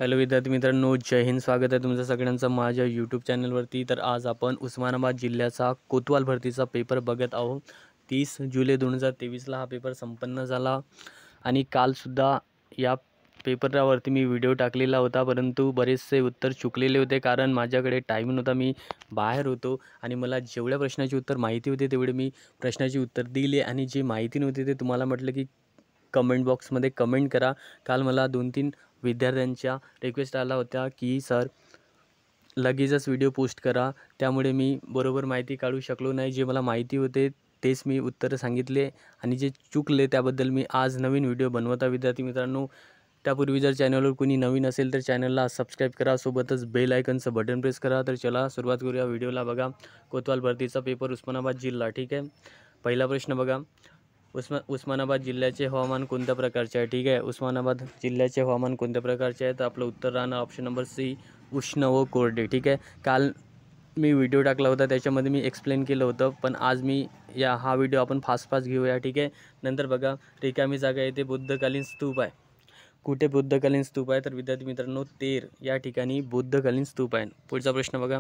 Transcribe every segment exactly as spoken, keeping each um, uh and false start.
Hello विद्यार्थी मित्रांनो, जय हिंद. स्वागत आहे तुमचं सगळ्यांचं माझ्या यूट्यूब चॅनलवरती. तर आज आपण उस्मानाबाद जिल्ह्याचा कोतवाल भरतीचा पेपर बघत आहोत. तीस जुलै दोन हजार तेवीसला हा पेपर संपन्न झाला आणि कालसुद्धा या पेपरावरती मी व्हिडिओ टाकलेला होता, परंतु बरेचसे उत्तर चुकलेले होते कारण माझ्याकडे टाईम नव्हता. मी बाहेर होतो आणि मला जेवढ्या प्रश्नाची उत्तर माहिती होते तेवढे मी प्रश्नाची उत्तर दिले आणि जे माहिती नव्हते ते तुम्हाला म्हटलं की कमेंट बॉक्समध्ये कमेंट करा. काल मला दोन तीन विद्यार्थ्यांच्या रिक्वेस्ट आला होत्या की सर लगेचच व्हिडिओ पोस्ट करा, त्यामुळे मी बरोबर माहिती काढू शकलो नाही. जे मला माहिती होते तेच मी उत्तरं सांगितले आणि जे चुकले त्याबद्दल मी आज नवीन व्हिडिओ बनवत आहे. विद्यार्थी मित्रांनो, त्यापूर्वी जर चॅनलवर कोणी नवीन असेल तर चॅनलला सबस्क्राईब करा, सोबतच बेल आयकनचं बटन प्रेस करा. तर चला सुरुवात करूया व्हिडिओला. बघा, कोतवाल भरतीचा पेपर उस्मानाबाद जिल्हा. ठीक आहे, पहिला प्रश्न बघा, उस्मा उस्मानाबाद जिल्ह्याचे हवामान कोणत्या प्रकारचे आहे. ठीक आहे, उस्मानाबाद जिल्ह्याचे हवामान कोणत्या प्रकारचे आहे तर आपलं उत्तर राहणार ऑप्शन नंबर सी, उष्ण व कोरडे. ठीक आहे, काल मी व्हिडिओ टाकला होता त्याच्यामध्ये मी एक्सप्लेन केलं होतं, पण आज मी या हा व्हिडिओ आपण फास्ट फास्ट घेऊया. ठीक आहे, नंतर बघा, रिकामी जागा येथे बुद्धकालीन स्तूप आहे. कुठे बुद्धकालीन स्तूप आहे तर विद्यार्थी मित्रांनो तेर या ठिकाणी बुद्धकालीन स्तूप आहे. पुढचा प्रश्न बघा,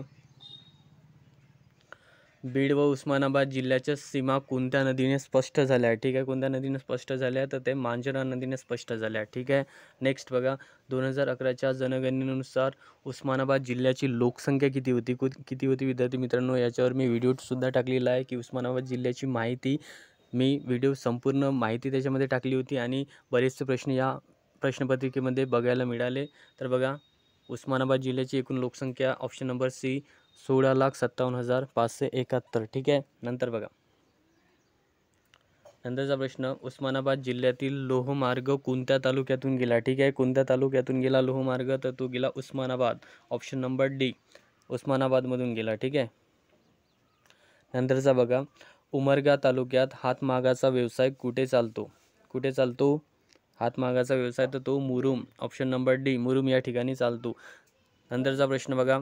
बीड व उस्मानाबाद जिल्ह्याच्या सीमा कोणत्या नदीने स्पष्ट झाल्या आहे. ठीक आहे, कोणत्या नदीने स्पष्ट झाल्या तर ते मांजरा नदीने स्पष्ट झाल्या. ठीक आहे, नेक्स्ट बघा, दोन हजार अकराच्या जनगणनेनुसार उस्मानाबाद जिल्ह्याची लोकसंख्या किती होती किती होती विद्यार्थी मित्रांनो, याच्यावर मी व्हिडिओसुद्धा टाकलेला आहे की उस्मानाबाद जिल्ह्याची माहिती. मी व्हिडिओ संपूर्ण माहिती त्याच्यामध्ये टाकली होती आणि बरेचसे प्रश्न या प्रश्नपत्रिकेमध्ये बघायला मिळाले. तर बघा, उस्मानाबाद जिल्ह्याची एकूण लोकसंख्या ऑप्शन नंबर सी, सोळा लाख सत्तावन्न हजार पाचशे एकाहत्तर. ठीक आहे, नंतर बघा, नंतरचा प्रश्न, उस्मानाबाद जिल्ह्यातील लोहमार्ग कोणत्या तालुक्यातून गेला. ठीक आहे, कोणत्या तालुक्यातून गेला लोहमार्ग तर तो गेला उस्मानाबाद, ऑप्शन नंबर डी, उस्मानाबादमधून गेला. ठीक आहे, नंतरचा बघा, उमरगा तालुक्यात हातमागाचा व्यवसाय कुठे चालतो. कुठे चालतो हातमागाचा व्यवसाय तर तो मुरुम, ऑप्शन नंबर डी, मुरुम या ठिकाणी चालतो. नंतरचा प्रश्न बघा,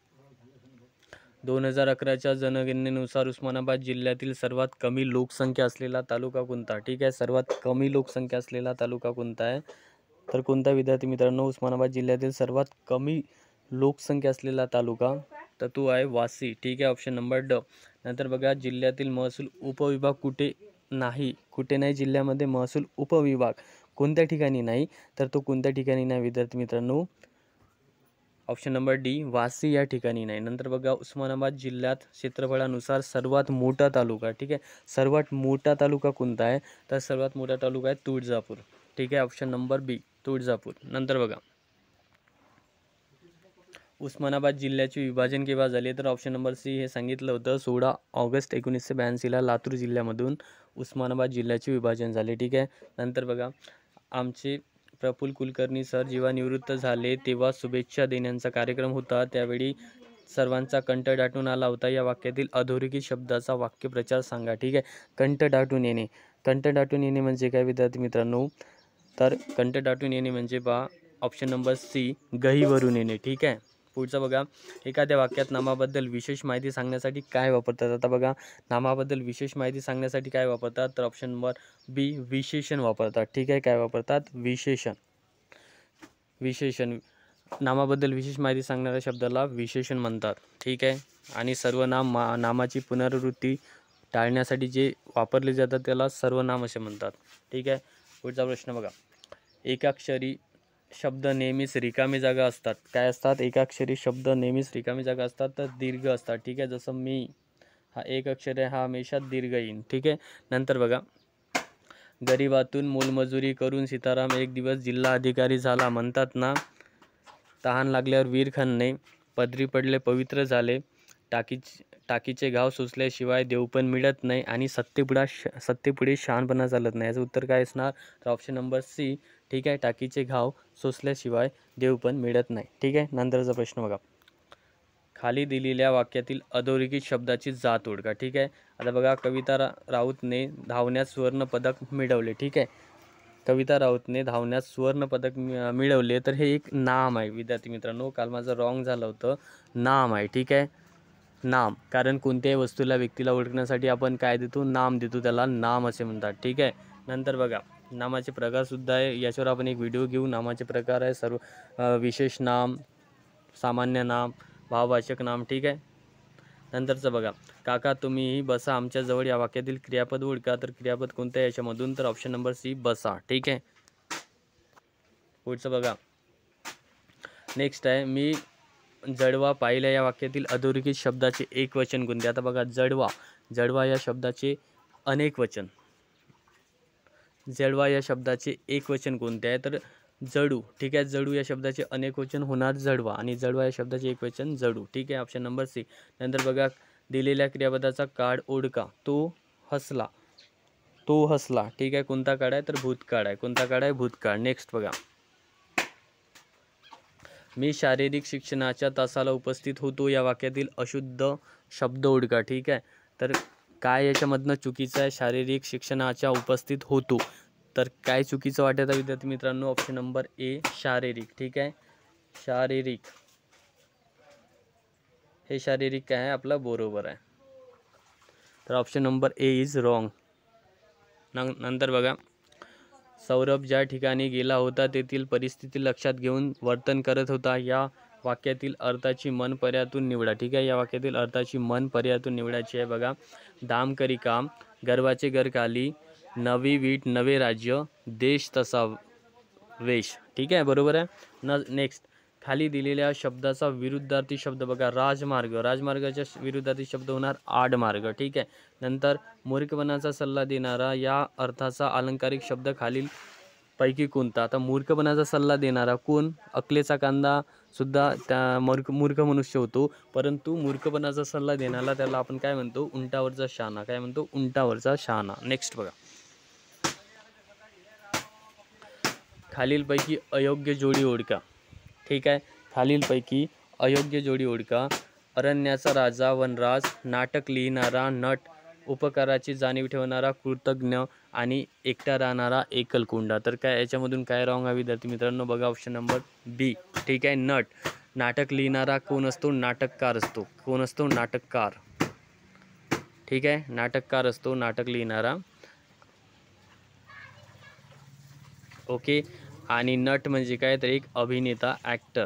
दोन हजार अकराच्या जनगणनेनुसार उस्मानाबाद जिल्ह्यातील सर्वात कमी लोकसंख्या असलेला तालुका कोणता. ठीक आहे, सर्वात कमी लोकसंख्या असलेला तालुका कोणता आहे तर कोणता विद्यार्थी मित्रांनो, उस्मानाबाद जिल्ह्यातील सर्वात कमी लोकसंख्या असलेला तालुका तर तो आहे वासी. ठीक आहे, ऑप्शन नंबर ड. नंतर बघा, जिल्ह्यातील महसूल उपविभाग कुठे नाही. कुठे नाही जिल्ह्यामध्ये महसूल उपविभाग कोणत्या ठिकाणी नाही तर तो कोणत्या ठिकाणी नाही विद्यार्थी मित्रांनो, ऑप्शन नंबर डी, वासी या ठिकाणी नाही. नंतर बघा, उस्मानाबाद जिल्ह्यात क्षेत्रफळानुसार सर्वात मोठा तालुका. ठीक आहे, सर्वात मोठा तालुका कोणता आहे तर सर्वात मोठा तालुका आहे तुळजापूर. ठीक आहे, ऑप्शन नंबर बी, तुळजापूर. नंतर बघा, उस्मानाबाद जिल्ह्याचे विभाजन केव्हा झाले तर ऑप्शन नंबर सी हे सांगितलं होतं, सोळा ऑगस्ट एकोणीसशे ब्याऐंशीला लातूर जिल्ह्यामधून उस्मानाबाद जिल्ह्याचे विभाजन झाले. ठीक आहे, नंतर बघा, आमचे प्रफुल्ल कुलकर्णी सर जेव्हा निवृत्त झाले तेव्हा शुभेच्छा देण्याचा कार्यक्रम होता, त्यावेळी सर्वांचा कंठ दाटून आला होता. या वाक्यातील अधोरेखित शब्दाचा वाक्यप्रचार सांगा. ठीक आहे, कंठ दाटून येणे. कंठ दाटून येणे म्हणजे काय विद्यार्थी मित्रांनो तर कंठ दाटून येणे म्हणजे बा ऑप्शन नंबर सी, गहीवरून येणे. ठीक आहे, पुढचं बघा, एखाद्या वाक्यात नामाबद्दल विशेष माहिती सांगण्यासाठी काय वापरतात. आता बघा, नामाबद्दल विशेष माहिती सांगण्यासाठी काय वापरतात तर ऑप्शन नंबर बी, विशेषण वापरतात. ठीक आहे, काय वापरतात, विशेषण. विशेषण, नामाबद्दल विशेष माहिती सांगणाऱ्या शब्दाला विशेषण म्हणतात. ठीक आहे, आणि सर्वनाम मा नामाची पुनरावृत्ती टाळण्यासाठी जे वापरले जातात त्याला सर्वनाम असे म्हणतात. ठीक आहे, पुढचा प्रश्न बघा, एकाक्षरी शब्द नेहमीच रिकामी जागा असतात. काय असतात, एकाक्षरी शब्द नेहमीच रिकामी जागा असतात तर दीर्घ असतात. ठीक आहे, जसं मी हा एक अक्षर आहे, हा हमेशा दीर्घ येईन. ठीक आहे, नंतर बघा, गरिबातून मोलमजुरी करून सीताराम एक दिवस जिल्हा अधिकारी झाला म्हणतात ना. तहान लागल्यावर वीर खानने पदरी पडले पवित्र झाले, टाकी टाकीचे घाव सोसल्याशिवाय देवपण मिळत नाही आणि सत्तेपुढा सत्तेपुढे शहाणपणा चालत नाही. याचं उत्तर काय असणार तर ऑप्शन नंबर सी. ठीक आहे, टाकीचे घाव सोसल्याशिवाय देवपण मिळत नाही. ठीक आहे, नंतरचा प्रश्न बघा, खाली दिलेल्या वाक्यातील अधोरेखित शब्दाची जात ओळखा. ठीक आहे, आता बघा, कविता रा राऊतने धावण्यात सुवर्ण पदक मिळवले. ठीक आहे, कविता राऊतने धावण्यात सुवर्ण पदक मिळवले तर हे एक नाम आहे विद्यार्थी मित्रांनो. काल माझं रॉंग झालं होतं, नाम आहे. ठीक आहे, नाम, कारण कोणत्याही वस्तूला व्यक्तीला ओळखण्यासाठी आपण काय देतो, नाम देतो, त्याला नाम असे म्हणतात. ठीक आहे, नंतर बघा, नामाचे प्रकारसुद्धा आहे, याच्यावर आपण एक व्हिडिओ घेऊ. नामाचे प्रकार आहे सर्व अ, विशेष नाम, सामान्य नाम, भाववाचक नाम, ठीक आहे. नंतरचं बघा, काका तुम्हीही बसा आमच्याजवळ या वाक्यातील क्रियापद ओळखा. तर क्रियापद कोणतं आहे याच्यामधून? तर ऑप्शन नंबर सी बसा, ठीक आहे. पुढचं बघा, नेक्स्ट आहे, मी जडवा पाहिल्या या वाक्यातील अधोरेखित शब्दाचे एक वचन कोणते? आता बघा, जडवा जडवा या शब्दाचे अनेक वचन, जडवा या शब्दाचे एक वचन कोणते आहे? तर जडू, ठीक आहे. जडू या शब्दाचे अनेक वचन होणार जडवा, आणि जडवा या शब्दाचे एक वचन जडू, ठीक आहे. Option number C. नंतर बघा, दिलेल्या क्रियापदाचा काळ ओळखा. तो हसला, तो हसला, ठीक आहे. कोणता काळ आहे? तर भूतकाळ आहे. कोणता काळ आहे? भूतकाळ. नेक्स्ट बघा, मी शारीरिक शिक्षणाच्या तासाला उपस्थित होतो या वाक्यातील अशुद्ध शब्द ओळखा, ठीक आहे. तर काय याच्यामधनं चुकीचं आहे? शारीरिक शिक्षणाच्या उपस्थित होतो, तर काय चुकीचं वाटत आहे विद्यार्थी मित्रांनो? ऑप्शन नंबर ए शारीरिक, ठीक आहे. शारीरिक, हे शारीरिक काय आहे आपलं? बरोबर आहे. तर option number A is wrong. नंतर बघा, सौरभ ज्या ठिकाणी गेला होता तेथील परिस्थिती लक्षात घेऊन वर्तन करत होता या वाक्यातील अर्थाची मन पर्यायातून निवडा, ठीक आहे. या वाक्यातील अर्थाची मन पर्यायातून निवडायची आहे. बघा, दाम करी काम, गर्वाचे घर खाली, नवी वीट नवे राज्य, देश तसा वेश, ठीक आहे. बरोबर आहे न. नेक्स्ट, खाली दिलेल्या शब्दाचा विरुद्धार्थी शब्द बघा, राजमार्ग, राजमार्गाच्या विरुद्धार्थी शब्द होणार आडमार्ग, ठीक आहे. नंतर मूर्खपणाचा सल्ला देणारा या अर्थाचा अलंकारिक शब्द खालील पैकी कोणता? आता मूर्खपणाचा सल्ला देणारा कोण? अकलेचा कांदा सुद्धा त्या मूर्ख मूर्ख मनुष्य होतो, परंतु मूर्खपणाचा सल्ला देणारा त्याला आपण काय म्हणतो? उंटावरचा शहाणा. काय म्हणतो? उंटावरचा शहाणा. नेक्स्ट बघा, खालीलपैकी अयोग्य जोडी ओळखा, ठीक आहे. खालीलपैकी अयोग्य जोडी ओळखा. अरण्याचा राजा वनराज, नाटक लिहिणारा नट, उपकाराची जाणीव ठेवणारा कृतज्ञ, आणि एकटा राहणारा एकलकोंडा. तर काय याच्यामधून काय रॉंग आहे विद्यार्थी मित्रांनो? बघा, ऑप्शन नंबर बी, ठीक आहे. नट. नाटक लिहिणारा कोण असतो? नाटककार असतो. कोण असतो? नाटककार, ठीक आहे. नाटककार असतो नाटक लिहिणारा, ओके. आणि नट म्हणजे काय? तर एक अभिनेता, ॲक्टर,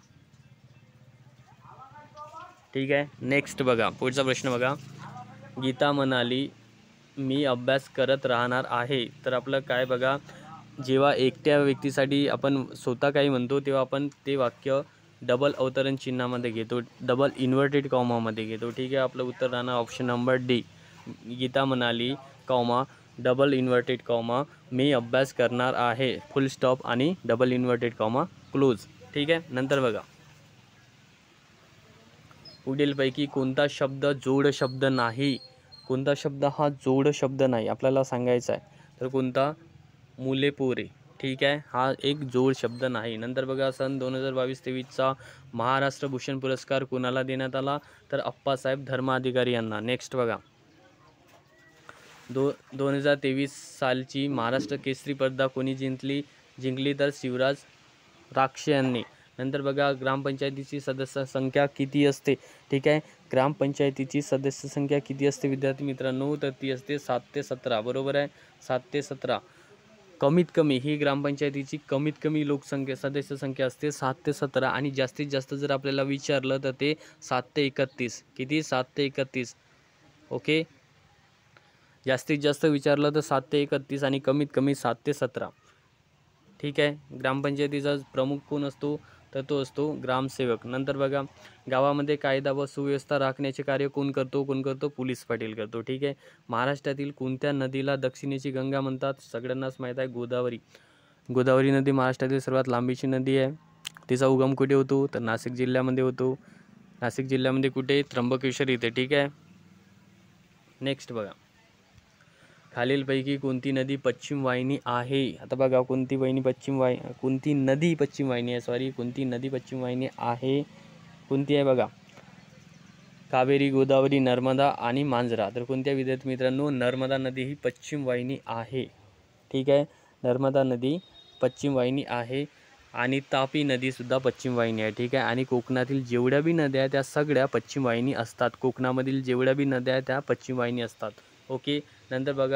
ठीक आहे. नेक्स्ट बघा, पुढचा प्रश्न बघा, गीता म्हणाली मी अभ्यास करत राहणार आहे. तर आपलं काय बघा, जेव्हा एकट्या व्यक्तीसाठी आपण स्वतः काही म्हणतो तेव्हा आपण ते वाक्य डबल अवतरण चिन्हामध्ये घेतो, डबल इन्व्हर्टेड कॉमामध्ये घेतो, ठीक आहे. आपलं उत्तर राहणार ऑप्शन नंबर डी. गीता म्हणाली कॉमा डबल इन्व्हर्टेड कॉमा मी अभ्यास करणार आहे, फुल स्टॉप आणि डबल इन्व्हर्टेड कॉमा क्लोज, ठीक आहे. नंतर बघा, पुढीलपैकी कोणता शब्द जोड शब्द नाही? कोणता शब्द हा जोड शब्द नाही आपल्याला सांगायचा आहे? तर कोणता? मुले पोरे, ठीक आहे. हा एक जोड शब्द नाही. नंतर बघा, सन दोन हजार बावीस तेवीसचा महाराष्ट्र भूषण पुरस्कार कोणाला देण्यात आला? तर अप्पासाहेब धर्माधिकारी यांना. नेक्स्ट बघा, दो दोन हजार तेवीस सालची महाराष्ट्र केसरी स्पर्धा कोणी जिंकली जिंकली तर शिवराज राक्षे यांनी. नंतर बघा, ग्रामपंचायतीची सदस्य संख्या किती असते? ठीक आहे, ग्रामपंचायतीची सदस्य संख्या किती असते विद्यार्थी मित्रांनो? तर ती असते सात ते सतरा. बरोबर आहे, सात ते सतरा. कमीत कमी ही ग्रामपंचायतीची कमीत कमी लोकसंख्या सदस्य संख्या असते सात ते सतरा, आणि जास्तीत जास्त जर आपल्याला विचारलं तर ते सात ते एकतीस. किती? सात ते एकतीस. ओके, जास्तीत जास्त विचारलं तर सात ते एकतीस आणि कमीत कमी सात ते सतरा. ठीक आहे. ग्रामपंचायतीचा प्रमुख कोण असतो? तर तो असतो ग्रामसेवक. नंतर बघा, गावामध्ये कायदा व सुव्यवस्था राखण्याचे कार्य कोण करतो? कोण करतो? पोलीस पाटील करतो. ठीक आहे. महाराष्ट्रातील कोणत्या नदीला दक्षिणेची गंगा म्हणतात? सगळ्यांनाच माहीत आहे, गोदावरी. गोदावरी नदी महाराष्ट्रातील सर्वात लांबीची नदी आहे. तिचा उगम कुठे होतो? तर नाशिक जिल्ह्यामध्ये होतो. नाशिक जिल्ह्यामध्ये कुठे? त्र्यंबकेश्वर इथे. ठीक आहे. नेक्स्ट बघा, खालीलपैकी कोणती नदी पश्चिम वाहिनी आहे? आता बघा, कोणती वाहिनी पश्चिम वाहि कोणती नदी पश्चिम वाहिनी आहे सॉरी कोणती नदी पश्चिम वाहिनी आहे? कोणती आहे बघा? कावेरी, गोदावरी, नर्मदा आणि मांजरा. तर कोणत्या विद्यार्थी मित्रांनो? नर्मदा नदी ही पश्चिम वाहिनी आहे. ठीक आहे, नर्मदा नदी पश्चिम वाहिनी आहे. आणि तापी नदीसुद्धा पश्चिम वाहिनी आहे. ठीक आहे. आणि कोकणातील जेवढ्या बी नद्या त्या सगळ्या पश्चिम वाहिनी असतात. कोकणामधील जेवढ्या बी नद्या त्या पश्चिम वाहिनी असतात. ओके. नंतर बघा,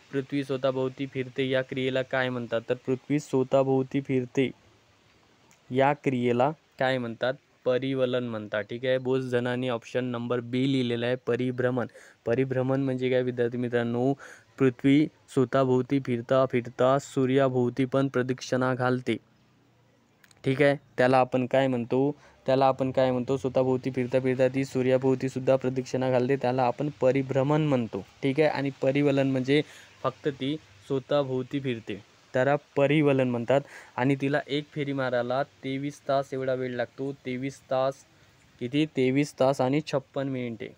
पृथ्वी स्वतःभोवती फिरते या क्रियेला काय म्हणतात? तर पृथ्वी स्वतःभोवती फिरते या क्रियेला काय म्हणतात? परिवलन म्हणतात. ठीक आहे, बोस जणांनी ऑप्शन नंबर बी लिहिलेला आहे, परिभ्रमण. परिभ्रमण म्हणजे काय विद्यार्थी मित्रांनो? पृथ्वी स्वतःभोवती फिरता फिरता सूर्याभोवती पण प्रदक्षिणा घालते. ठीक आहे, त्याला आपण काय म्हणतो? त्याला आपण काय म्हणतो? स्वतःभोवती फिरता फिरता ती सूर्याभोवती सुद्धा प्रदक्षिणा घालते, त्याला आपण परिभ्रमण म्हणतो. ठीक आहे, आणि परिवलन म्हणजे फक्त ती स्वतःभोवती फिरते, त्याला परिवलन म्हणतात. आणि तिला एक फेरी मारायला तेवीस तास एवढा वेळ लागतो. तेवीस तास किती? तेवीस तास आणि छप्पन मिनिटे.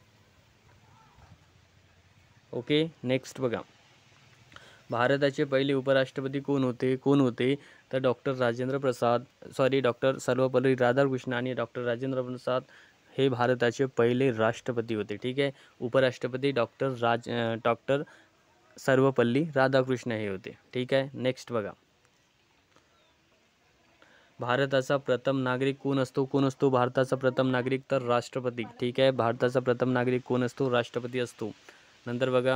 ओके, नेक्स्ट बघा, भारताचे पहिले उपराष्ट्रपती कोण होते? कोण होते तर doctor Rajendra Prasad sorry doctor Sarvepalli Radhakrishna आणि डॉक्टर राजेंद्र प्रसाद हे भारताचे पहिले राष्ट्रपती होते. ठीक आहे, उपराष्ट्रपती डॉक्टर राज डॉक्टर सर्वपल्ली राधाकृष्ण हे होते. ठीक आहे, नेक्स्ट बघा, भारताचा प्रथम नागरिक कोण असतो? कोण असतो भारताचा प्रथम नागरिक? तर राष्ट्रपती. ठीक आहे, भारताचा प्रथम नागरिक कोण असतो? राष्ट्रपती असतो. नंतर बघा,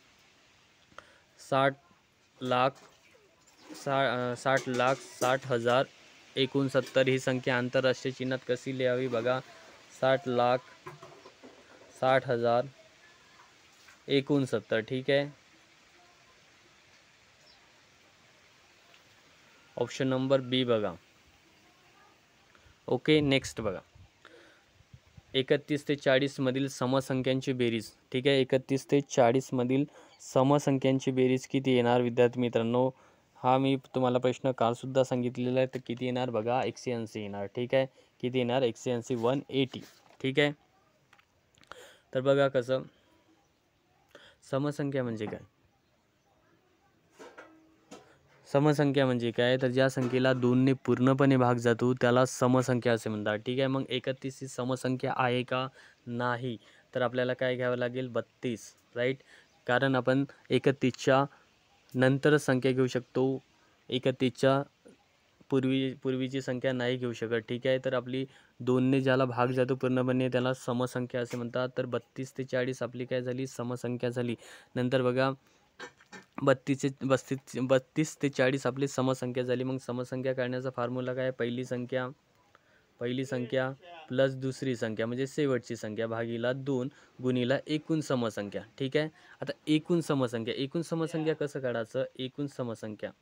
साठ लाख सा साठ लाख साठ हजार एकोणसत्तर ही संख्या आंतरराष्ट्रीय चिन्हात कशी लिहावी? बघा, साठ लाख साठ हजार एकोणसत्तर. ठीक आहे, ऑप्शन नंबर बी बघा. ओके, नेक्स्ट बघा, एकतीस ते चाळीस मधील समसंख्यांची बेरीज. ठीक आहे, एकतीस ते चाळीस मधील समसंख्यांची बेरीज किती येणार विद्यार्थी मित्रांनो? हा मी तुम्हाला प्रश्न कालसुद्धा सांगितलेला आहे. तर किती येणार बघा? एकशे ऐंशी येणार. ठीक आहे, किती येणार? एकशे ऐंशी, वन एटी. ठीक आहे, तर बघा कसं, समसंख्या म्हणजे काय? समसंख्या म्हणजे काय? तर ज्या संख्येला दोनने पूर्णपणे भाग जातो त्याला समसंख्या असे म्हणतात. ठीक आहे, मग एकतीस ही समसंख्या आहे का? नाही. तर आपल्याला काय घ्यावं लागेल? बत्तीस. राईट, कारण आपण एकतीसच्या नंतरच संख्या घेऊ शकतो, एकतीसच्या पूर्वी पूर्वीची संख्या नाही घेऊ शकत. ठीक आहे, तर आपली दोनने ज्याला भाग जातो पूर्णपणे त्याला समसंख्या असे म्हणतात. तर बत्तीस ते चाळीस आपली काय झाली? समसंख्या झाली. नंतर बघा, बत्तीसचे बत्तीस बत्तीस ते चाळीस आपली समसंख्या झाली. मग समसंख्या काढण्याचा फॉर्म्युला काय? पहिली संख्या पहिली संख्या प्लस दुसरी संख्या म्हणजे शेवटची संख्या भागीला दोन गुणीला एकूण समसंख्या. ठीक आहे, आता एकूण समसंख्या एकूण समसंख्या कसं काढायचं? एकूण समसंख्या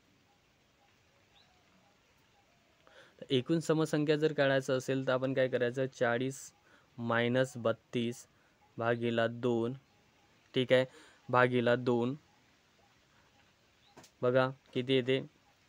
एकूण समसंख्या जर काढायचं असेल तर आपण काय करायचं? चाळीस मायनस बत्तीस भागीला दोन. ठीक आहे, भागीला दोन. बघा किती येते?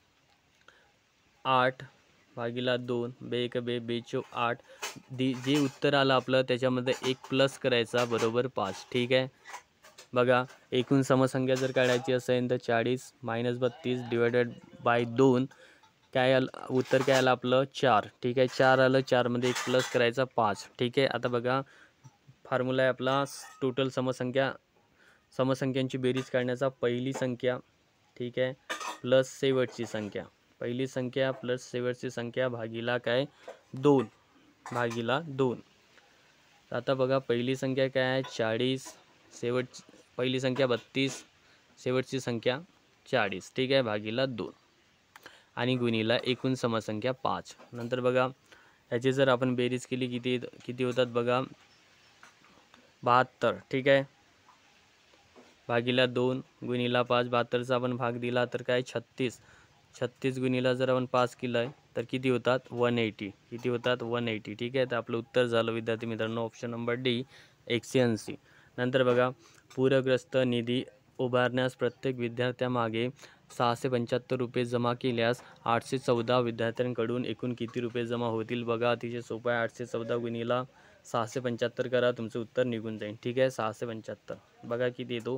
आठ भागीला दोन. बे एक बे बेचो आठ. दी जे उत्तर आलं आपलं त्याच्यामध्ये एक प्लस करायचा, बरोबर पाच. ठीक आहे, बघा एकूण समसंख्या जर काढायची असेल तर चाळीस मायनस बत्तीस डिवायडेड बाय दोन. काय आलं उत्तर? काय आलं आपलं? चार. ठीक आहे, चार आलं. चारमध्ये एक प्लस करायचा, पाच. ठीक आहे, आता बघा फॉर्म्युला आहे आपला टोटल समसंख्या समसंख्यांची बेरीज काढण्याचा. पहिली संख्या, ठीक आहे, प्लस शेवटची संख्या. पहिली संख्या प्लस शेवटची संख्या भागीला काय? दोन. भागीला दोन. आता बघा पहिली संख्या काय आहे? चाळीस. शेवट पहिली संख्या बत्तीस, शेवटची संख्या चाळीस. ठीक आहे, भागीला दोन आणि गुणीला एकूण समसंख्या पाच. नंतर बघा याची जर आपण बेरीज केली किती किती होतात बघा? बहात्तर. ठीक आहे, भागीला दोन गुणीला पाच. बहात्तरचा आपण भाग दिला तर काय? छत्तीस. छत्तीस गुणीला जर आपण पाच केलं आहे तर किती होतात? One eighty. किती होतात? One eighty. ठीक आहे, तर आपलं उत्तर झालं विद्यार्थी मित्रांनो ऑप्शन नंबर डी, एकशे ऐंशी. नंतर बघा, पूरग्रस्त निधी उभारण्यास प्रत्येक विद्यार्थ्यामागे सहाशे पंच्याहत्तर रुपये जमा केल्यास आठशे चौदा विद्यार्थ्यांकडून एकूण किती रुपये जमा होतील? बघा अतिशय सोपं आहे. आठशे चौदा गुणीला सहाशे पंच्याहत्तर करा, तुमचं उत्तर निघून जाईल. ठीक आहे, सहाशे पंच्याहत्तर. बघा किती येतो?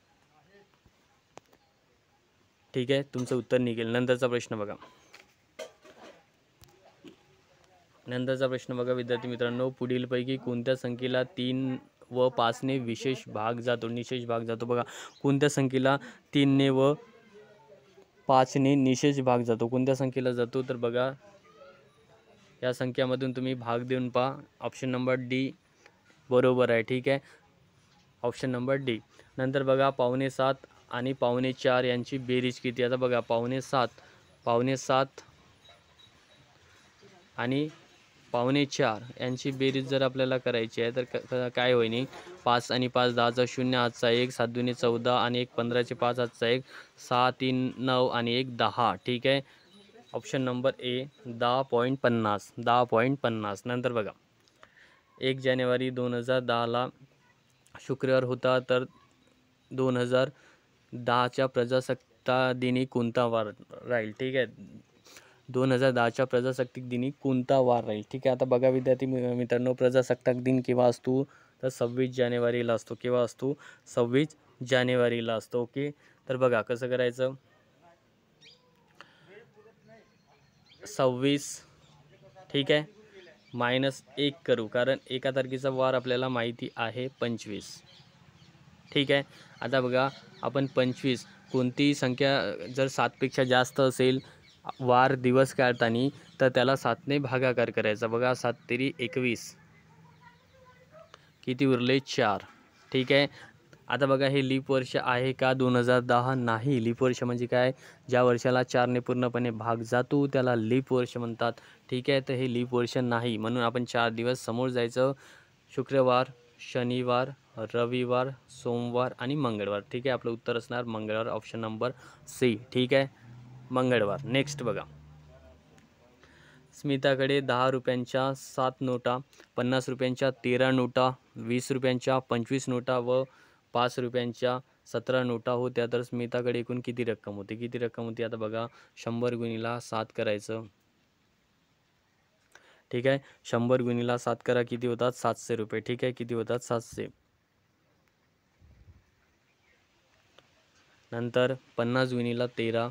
ठीक आहे, तुमचं उत्तर निघेल. नंतरचा प्रश्न बघा. नंतरचा प्रश्न बघा विद्यार्थी मित्रांनो, पुढीलपैकी कोणत्या संख्येला तीन व पाचने विशेष भाग जातो? निशेष भाग जातो. बघा कोणत्या संख्येला तीनने व पाचने निशेष भाग जातो? कोणत्या संख्येला जातो? तर बघा या संख्यामधून तुम्ही भाग देऊन पहा. ऑप्शन नंबर डी बरोबर आहे. ठीक आहे, ऑप्शन नंबर डी. नंतर बघा पावणे सात आणि पावणे चार यांची बेरीज किती? आता बघा पावणे सात पावणे सात आणि पावणे चार यांची बेरीज जर आपल्याला करायची आहे तर क काय होईनी पाच आणि पाच दहाचा शून्य हातचा एक, सात दुने चौदा आणि एक पंधराचे पाच हातचा एक, सहा तीन नऊ आणि एक दहा. ठीक आहे. ऑप्शन नंबर ए दहा पॉईंट पन्नास दहा पॉईंट पन्नास. नंतर बघा एक जानेवारी दोन हजार दहाला शुक्रवार होता तर दोन हजार दहाच्या प्रजासत्ताक दिनी कोणता वार राहील? ठीक आहे. दोन हजार दहाच्या प्रजासत्ताक दिनी कोणता वार राहील? ठीक आहे. आता बघा विद्यार्थी मित्रांनो, प्रजासत्ताक दिन केव्हा असतो? तर सव्वीस जानेवारीला असतो. केव्हा असतो? सव्वीस जानेवारीला असतो. ओके. तर बघा कसं करायचं, सव्वीस ठीक आहे मायनस एक करू, कारण एका तारखेचा वार आपल्याला माहिती आहे पंचवीस. ठीक आहे. आता बघा आपण पंचवीस कोणतीही संख्या जर सातपेक्षा जास्त असेल वार दिवस काढताना तर त्याला सातने भागाकार करायचा. बघा सात तेरी एकवीस, किती उरले? चार. ठीक आहे. आता बघा हे लीप वर्ष आहे का? दोन हजार दहा नाही. लीप वर्ष म्हणजे काय? ज्या वर्षाला चारने पूर्णपणे भाग जातो त्याला लीप वर्ष म्हणतात. ठीक आहे. तर हे लीप वर्ष नाही म्हणून आपण चार दिवस समोर जायचं. शुक्रवार, शनिवार, रविवार, सोमवार आणि मंगळवार. ठीक आहे. आपलं उत्तर असणार मंगळवार. Option number C. ठीक आहे, मंगळवार. नेक्स्ट बघा, स्मिताकडे दहा रुपयांच्या सात नोटा, पन्नास रुपयांच्या तेरा नोटा, वीस रुपयांच्या पंचवीस नोटा व पाच रुपयांच्या सतरा नोटा होत्या. तर स्मिताकडे एकूण किती रक्कम होती? किती रक्कम होती? आता बघा शंभर गुणिला सात करायचं. ठीक आहे. शंभर गुणिला सात करा, किती होतात? सातशे रुपये. ठीक आहे. किती होतात? सातशे. नंतर पन्नास गुणिला तेरा,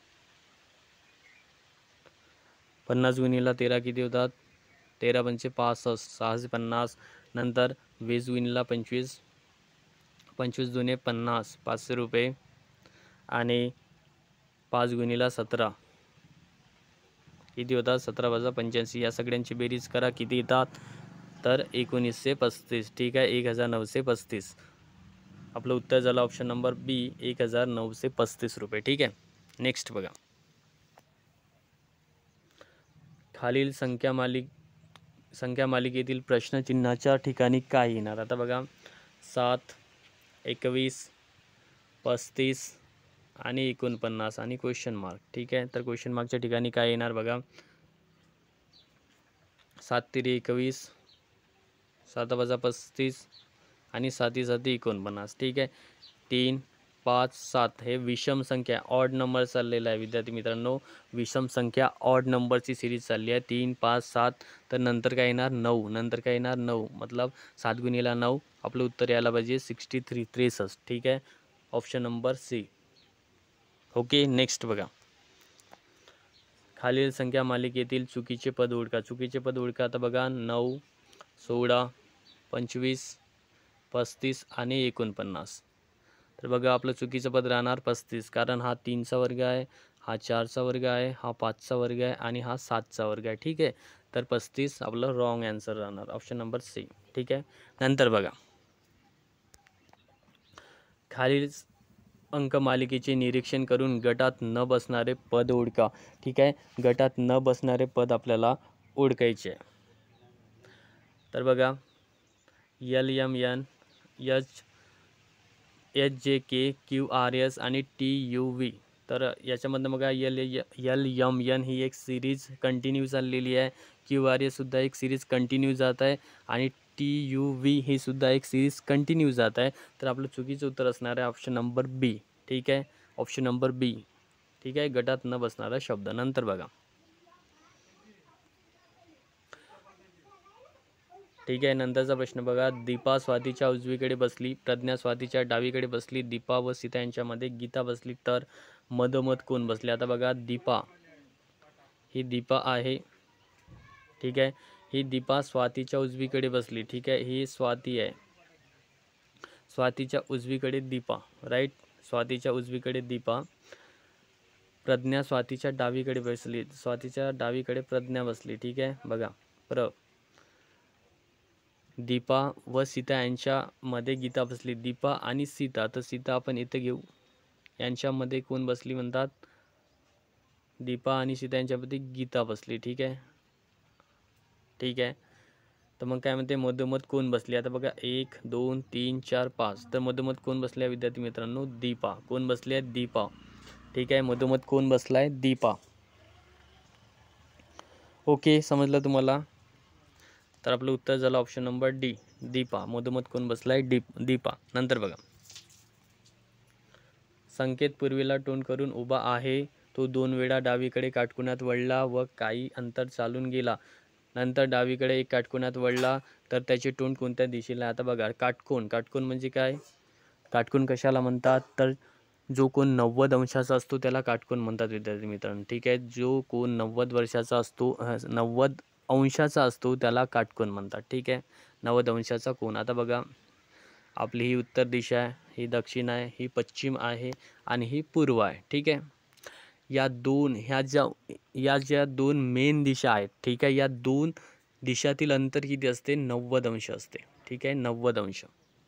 पन्नास गुणिला तेरा किती होतात? तेरा पंचे पासष्ट, सहाशे पन्नास. नंतर वीस गुणिला पंचवीस, पंचवीस दुने पन्नास, पाचशे रुपये. आणि पाच गुणिला सतरा किती होतात? सतरा वजा पंच्याऐंशी. या सगळ्यांची बेरीज करा, किती येतात? तर एकोणीसशे पस्तीस. ठीक आहे. एक हजार नऊशे पस्तीस. आपलं उत्तर झालं ऑप्शन नंबर बी, एक हजार नऊशे पस्तीस रुपये. ठीक आहे. नेक्स्ट बघा, खालील संख्या मालिक संख्या मालिकेतील प्रश्नचिन्हाच्या ठिकाणी काय येणार? आता बघा सात, एकवीस, पस्तीस आणि एकोणपन्नास आणि क्वेश्चन मार्क. ठीक आहे. तर क्वेश्चन मार्कच्या ठिकाणी काय येणार? बघा सात तेरी एकवीस, सात वजा पस्तीस आणि साती साती एकोणपन्नास. ठीक आहे. तीन, पाच, सात हे विषम संख्या, ऑड नंबर चाललेला आहे विद्यार्थी मित्रांनो. विषम संख्या ऑड नंबरची सिरीज चालली आहे. तीन, पाच, सात. तर नंतर काय येणार? नऊ. नंतर काय येणार? नऊ. मतलब सात गुणिला नऊ. आपलं उत्तर यायला पाहिजे सिक्स्टी थ्री, त्रेसष्ट. ठीक आहे. Option number C. Okay. Next बघा, खालील संख्या मालिकेतील चुकीचे पद ओळखा. चुकीचे पद ओळखा. आता बघा नऊ, सोळा, पंचवीस, पस्तीस आणि एकोणपन्नास. तर बघा आपलं चुकीचं पद राहणार पस्तीस, कारण हा तीनचा वर्ग आहे, हा चारचा वर्ग आहे, हा पाचचा वर्ग आहे आणि हा सातचा वर्ग आहे. ठीक आहे. तर पस्तीस आपलं रॉंग आन्सर राहणार, ऑप्शन नंबर सी. ठीक आहे. नंतर बघा, खालील अंकमालिकेचे निरीक्षण करून गटात न बसणारे पद ओळखा. ठीक आहे. गटात न बसणारे पद आपल्याला ओळखायचे. तर बघा L M N, H H J K, Q R S आणि टी यू व्ही. तर याच्यामधनं बघा एल एल एम एन ही एक सिरीज कंटिन्यू चाललेली आहे, क्यू आर एससुद्धा एक सिरीज कंटिन्यू जात आहे आणि टी यू व्ही ही सुद्धा एक सिरीज कंटिन्यू जात आहे. तर आपलं चुकीचं उत्तर असणार आहे ऑप्शन नंबर बी. ठीक आहे. Option number B. ठीक आहे. गटात न बसणारा शब्द. नंतर बघा, ठीक आहे. नंतरचा प्रश्न बघा, दीपा स्वातीच्या उजवीकडे बसली, प्रज्ञा स्वातीच्या डावीकडे बसली, दीपा व सीता यांच्यामध्ये गीता बसली, तर मधोमध कोण बसले? आता बघा दीपा ही दीपा आहे. ठीक आहे. ही दीपा स्वातीच्या उजवीकडे बसली. ठीक आहे. ही स्वाती आहे. स्वातीच्या उजवीकडे दीपा, राईट. स्वातीच्या उजवीकडे दीपा. प्रज्ञा स्वातीच्या डावीकडे बसली, स्वातीच्या डावीकडे प्रज्ञा बसली. ठीक आहे. बघा प्र दीपा व सीता यांच्यामध्ये गीता बसली. दीपा आणि सीता, तर सीता आपण इथे घेऊ. यांच्यामध्ये कोण बसली म्हणतात, दीपा आणि सीता यांच्यामध्ये गीता बसली. ठीक आहे ठीक आहे तर मग काय म्हणते, मधोमध कोण बसली. आता बघा एक दोन तीन चार पाच, तर मधोमध कोण बसले आहे विद्यार्थी मित्रांनो, दीपा. कोण बसली आहे, दीपा. ठीक आहे, मधोमध कोण बसला आहे, दीपा. ओके, समजलं तुम्हाला. तर आपलं उत्तर झालं ऑप्शन नंबर डी, दीपा. मधोमध कोण बसला आहे, दीप दीपा. नंतर बघा, संकेत पूर्वेला तोंड करून उभा आहे. तो दोन वेळा डावीकडे काटकोनात वळला व काही अंतर चालून गेला. नंतर डावीकडे एक काटकोनात वळला तर त्याचे तोंड कोणत्या दिशेला. आता बघा, काटकोन काटकोन म्हणजे काय, काटकोन कशाला म्हणतात, तर जो कोण नव्वद अंशाचा असतो त्याला काटकोन म्हणतात विद्यार्थी मित्रांनो. ठीक आहे, जो कोण नव्वद वर्षाचा असतो नव्वद अंशाचा असतो त्याला काटकोन म्हणतात. ठीक आहे, नव्वद अंशाचा कोण. आता बघा, आपली ही उत्तर दिशा आहे, ही दक्षिण आहे, ही पश्चिम आहे आणि ही पूर्व आहे. ठीक आहे, या दोन ह्या ज्या या ज्या दोन मेन दिशा आहेत, ठीक आहे, या दोन दिशातील अंतर किती असते, नव्वद अंश असते. ठीक आहे, नव्वद अंश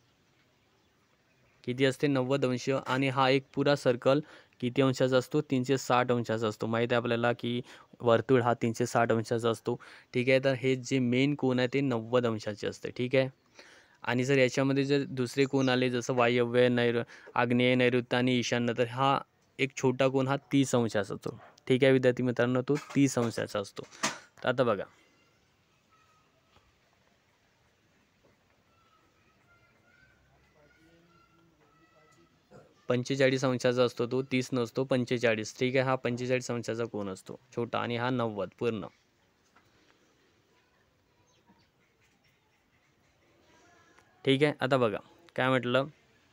किती असते, नव्वद अंश. आणि हा एक पुरा सर्कल किती अंशाचा असतो, तीनशे साठ अंशाचा असतो. माहीत आहे आपल्याला की वर्तुळ हा तीनशे साठ अंशाचा असतो. ठीक आहे, तर हे जे मेन कोन आहे ते नव्वद अंशाचे असते. ठीक आहे, आणि जर याच्यामध्ये जर दुसरे कोन आले जसं वायव्य, नैर आग्नेय, नैऋत्य आणि ईशान्य, तर हा एक छोटा कोन हा तीस अंशाचा असतो. ठीक आहे विद्यार्थी मित्रांनो, तो तीस अंशाचा असतो. तर आता बघा, पंचेचाळीस अंशाचा असतो तो, तीस नसतो, पंचेचाळीस. ठीक आहे, हा पंचेचाळीस अंशाचा कोन असतो छोटा, आणि हा नव्वद पूर्ण. ठीक आहे, आता बघा काय म्हटलं,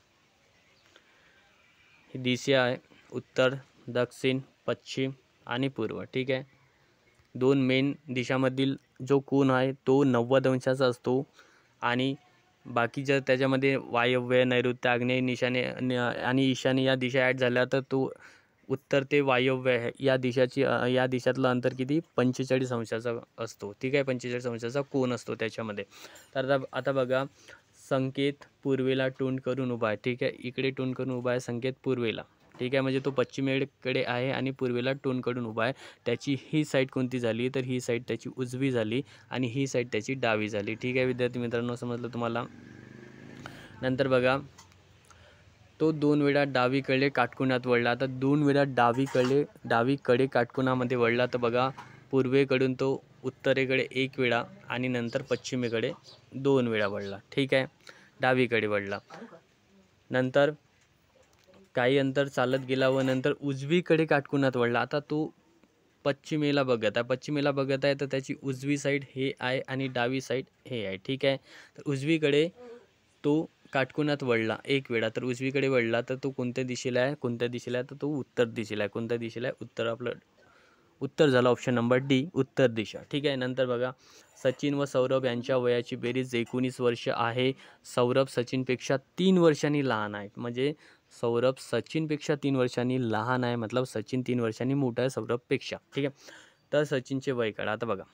ही दिशा आहे उत्तर, दक्षिण, पश्चिम आणि पूर्व. ठीक आहे, दोन मेन दिशामधील जो कोन आहे तो नव्वद अंशाचा असतो, आणि बाकी जर त्याच्यामध्ये वायव्य, नैऋत्य, आग्नेय, ईशान्य आणि ईशान्य या दिशा ॲड झाल्या तर तो उत्तर ते वायव्य आहे या दिशाची या दिशातलं अंतर किती, पंचेचाळीस अंशाचा असतो. ठीक आहे, पंचेचाळीस अंशाचा कोन असतो त्याच्यामध्ये. तर आता आता बघा, संकेत पूर्वेला तोंड करून उभा आहे. ठीक आहे, इकडे तोंड करून उभा आहे संकेत पूर्वेला. ठीक आहे, म्हणजे तो पश्चिमेकडे आहे आणि पूर्वेला तोंड करून उभा आहे. त्याची ही साईड कोणती झाली, तर ही साईड त्याची उजवी झाली आणि ही साईड त्याची डावी झाली. ठीक आहे विद्यार्थी मित्रांनो, समजलं तुम्हाला. नंतर बघा, तो दोन वेळा डावीकडे काटकोनात वळला. आता दोन वेळा डावीकडे डावीकडे काटकोनामध्ये वळला, तर बघा, पूर्वेकडून तो उत्तरेकडे एक वेळा आणि नंतर पश्चिमेकडे दोन वेळा वळला. ठीक आहे, डावीकडे वळला. नंतर काही अंतर चालत गेला व नंतर उजवीकडे काटकोनात वळला. आता तो पश्चिमेला बघत आहे पश्चिमेला बघत आहे तर त्याची उजवी साईड हे आहे आणि डावी साईड हे आहे. ठीक आहे, तर उजवीकडे तो काटकोनात वळला एक वेळा, तर उजवीकडे वळला तर तो कोणत्या दिशेला आहे, कोणत्या दिशेला आहे, तर तो उत्तर दिशेला आहे. कोणत्या दिशेला आहे, उत्तर. आपलं उत्तर झालं ऑप्शन नंबर डी, उत्तर दिशा. ठीक आहे, नंतर बघा, सचिन व सौरभ यांच्या वयाची बेरीज एकोणीस वर्ष आहे. सौरभ सचिनपेक्षा तीन वर्षांनी लहान आहे. म्हणजे सौरभ सचिनपेक्षा तीन वर्षांनी लहान आहे, मतलब सचिन तीन वर्षांनी मोठा आहे सौरभपेक्षा. ठीक आहे, तर सचिनचे वय काढा. आता बघा,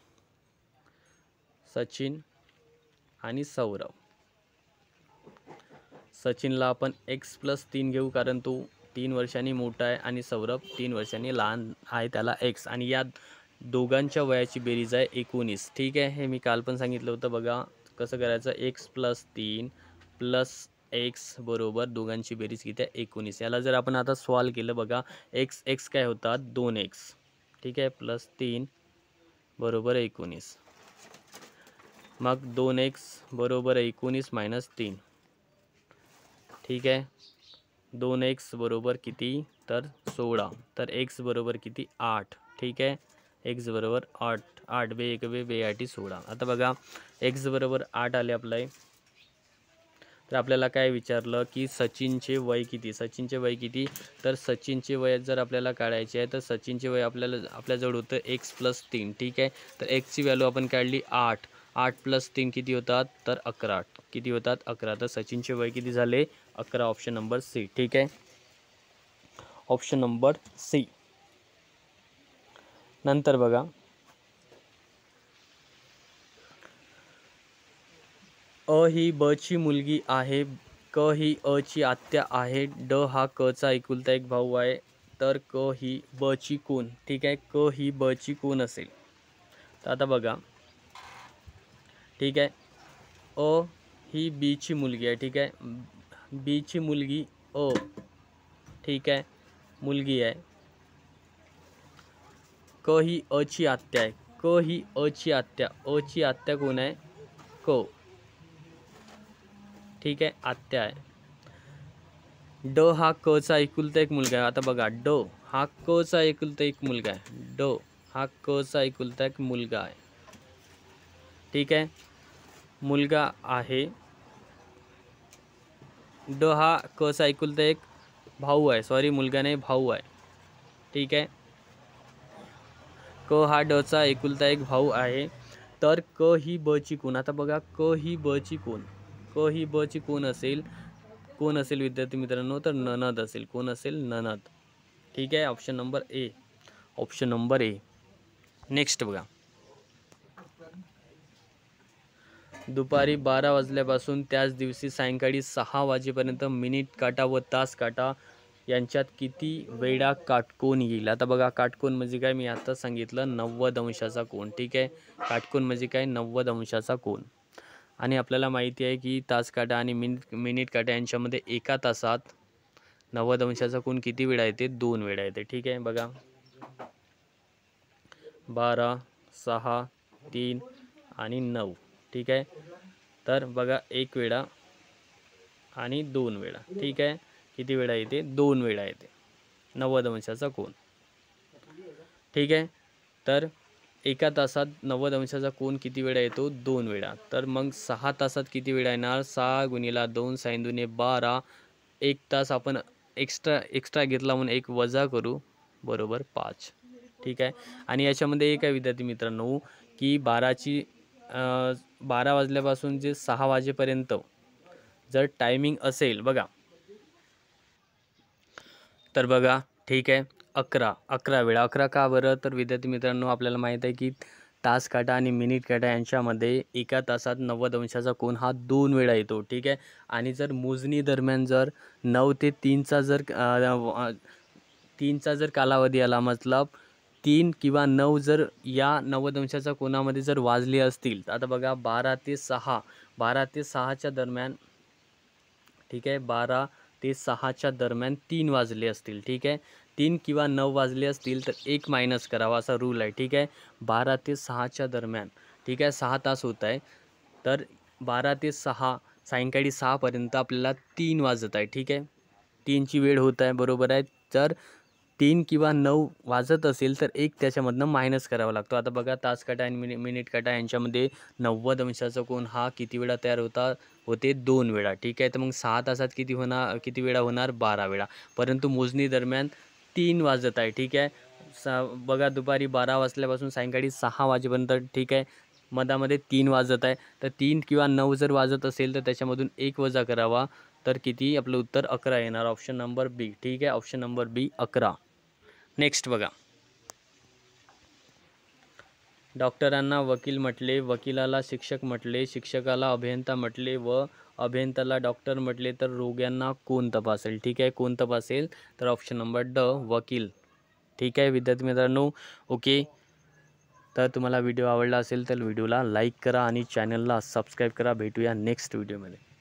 सचिन आणि सौरभ. सचिनला आपण एक्स प्लस तीन घेऊ कारण तो तीन वर्षांनी मोठा आहे आणि सौरभ तीन वर्षांनी लहान आहे, त्याला एक्स. आणि या दोघांच्या वयाची बेरीज आहे एकोणीस. ठीक आहे, हे मी काल पण सांगितलं होतं. बघा कसं करायचं, एक्स प्लस तीन प्लस एक्स बरोबर दोघांची बेरीज किती आहे, एकोणीस. याला जर आपण आता सॉल्व केलं, बघा, एक्स एक्स काय होतात, दोन एक्स. ठीक आहे, प्लस तीन बरोबर एकोणीस. मग दोन एक्स बरोबर एकोणीस मायनस तीन. ठीक आहे, दोन एक्स बरोबर किती, तर सोळा. तर एक्स बरोबर किती, आठ. ठीक आहे, एक्स बरोबर आठ. आठ बे एक बे बे आठी सोळा. आता बघा, एक्स बरोबर आठ आले आपलं. तर आपल्याला काय विचारलं की सचिनचे वय किती. सचिनचे वय किती, तर सचिनचे वय जर आपल्याला काढायचे आहे तर सचिनचे वय आपल्याला आपल्याजवळ होतं एक्स प्लस तीन. ठीक आहे, तर एक्सची व्हॅल्यू आपण काढली आठ. आठ प्लस तीन किती होतात, तर अकरा. किती होतात, अकरा. तर सचिनचे वय किती झाले, अकरा. Option number C. ठीक आहे, ऑप्शन नंबर सी. नंतर बघा, अ ही ब ची मुलगी आहे क ही अ ची आत्या आहे, ड हा क चा एकुलता एक भाऊ आहे, तर क ही ब ची कोण. ठीक आहे, क ही ब ची कोण असेल. तर आता बघा, ठीक आहे, अ ही बी ची मुलगी आहे. ठीक आहे, बी ची मुलगी अ, ठीक आहे, मुलगी आहे. क ही अ ची आत्या आहे, क ही अ ची आत्या, अ ची आत्या कोण आहे, क. ठीक आहे, आत्या आहे. ड हा क चा एकुलता एक मुलगा आहे. आता बघा, ड हा क चा एकुलता एक मुलगा आहे, ड हा क चा एकुलता एक मुलगा आहे. ठीक आहे, मुलगा आहे. ड हा क चा एकुलता एक भाऊ आहे, सॉरी मुलगा नाही भाऊ आहे. ठीक आहे, क हा ड चा एकुलता एक भाऊ आहे, तर क ही ब ची कोण. आता बघा, क ही ब ची कोण, क ही ब ची कोण असेल, कोण असेल विद्यार्थी मित्रांनो, तर ननद असेल. कोण असेल, ननद. ठीक आहे, option number A, option number A. Next बघा, दुपारी बारा वाजल्यापासून त्याच दिवशी सायंकाळी सहा वाजेपर्यंत मिनिट काटा व तास काटा यांच्यात किती वेळा काटकोन येईल. आता बघा, काटकोन म्हणजे काय, मी आता सांगितलं नव्वद अंशाचा कोन. ठीक आहे, काटकोन म्हणजे काय, नव्वद अंशाचा कोन. आणि आपल्याला माहिती आहे की तास काटा आणि मिनिट मिनिट काटा यांच्यामध्ये एका तासात नव्वद अंशाचा कोन किती वेळा येते, दोन वेळा येते. ठीक आहे, बघा, बारा, सहा, तीन आणि नऊ. ठीक आहे, तर बघा, एक वेळा आणि दोन वेळा. ठीक आहे, किती वेळा येते, दोन वेळा येते नव्वद अंशाचा कोन. ठीक आहे, तर एका तासात नव्वद अंशाचा कोन किती वेळा येतो, दोन वेळा. तर मग सहा तासात किती वेळा येणार, सहा गुणिला दोन, साइन दुने बारा. एक तास आपण एक्स्ट्रा एक्स्ट्रा घेतला म्हणून एक वजा करू, बरोबर पाच. ठीक आहे, आणि याच्यामध्ये एक आहे विद्यार्थी मित्रांनो, की बाराची बारा वाजल्यापासून जे सहा वाजेपर्यंत जर टायमिंग असेल बघा, तर बघा, ठीक आहे, अकरा अकरा वेळा. अकरा का बरं, तर विद्यार्थी मित्रांनो आपल्याला माहीत आहे की तास काटा आणि मिनिट काटा यांच्यामध्ये एका तासात नव्वद अंशाचा कोन हा दोन वेळा येतो. ठीक आहे, आणि जर मोजणी दरम्यान जर नऊ ते तीनचा जर तीनचा जर कालावधी आला, मतलब तीन किंवा नऊ जर या नव्वद अंशाच्या कोनामध्ये जर वाजले असतील, तर आता बघा, बारा ते सहा बारा ते सहाच्या दरम्यान, ठीक आहे, बारा ते सहाच्या दरम्यान तीन वाजले असतील. ठीक आहे, तीन किंवा नऊ वाजले असतील तर एक मायनस करावा, असा रूल आहे. ठीक आहे, बारा ते सहाच्या दरम्यान, ठीक आहे, सहा तास होत आहे, तर बारा ते सहा सायंकाळी सहापर्यंत आपल्याला तीन वाजत आहे. ठीक आहे, तीनची वेळ होत आहे, बरोबर आहे. तर तीन किंवा नऊ वाजत असेल तर एक त्याच्यामधनं मायनस करावा लागतो. आता बघा, तास काटा आणि मिनि मिनिट काटा यांच्यामध्ये नव्वद अंशाचा कोन हा किती वेळा तयार होता, होते दोन वेळा. ठीक आहे, तर मग सहा तासात किती होणार, किती वेळा होणार, बारा वेळा. परंतु मोजणी दरम्यान तीन वाजत आहे. ठीक आहे, सा बघा, दुपारी बारा वाजल्यापासून सायंकाळी सहा वाजेपर्यंत, ठीक आहे, मधामध्ये तीन वाजत आहे, तर तीन किंवा नऊ जर वाजत असेल तर त्याच्यामधून एक वजा करावा, तर किती, आपलं उत्तर अकरा येणार. Option number B. ठीक आहे, ऑप्शन नंबर बी, अकरा. नेक्स्ट बघा, डॉक्टरांना वकील म्हटले, वकिलाला शिक्षक म्हटले, शिक्षकाला अभियंता म्हटले व अभियंताला डॉक्टर म्हटले, तर रोग्यांना कोण तपासेल. ठीक आहे, कोण तपासेल, तर ऑप्शन नंबर ड, वकील. ठीक आहे विद्यार्थी मित्रांनो, ओके. तर तुम्हाला व्हिडिओ आवडला असेल तर व्हिडिओला लाईक करा आणि चॅनलला सबस्क्राईब करा. भेटूया नेक्स्ट व्हिडिओमध्ये.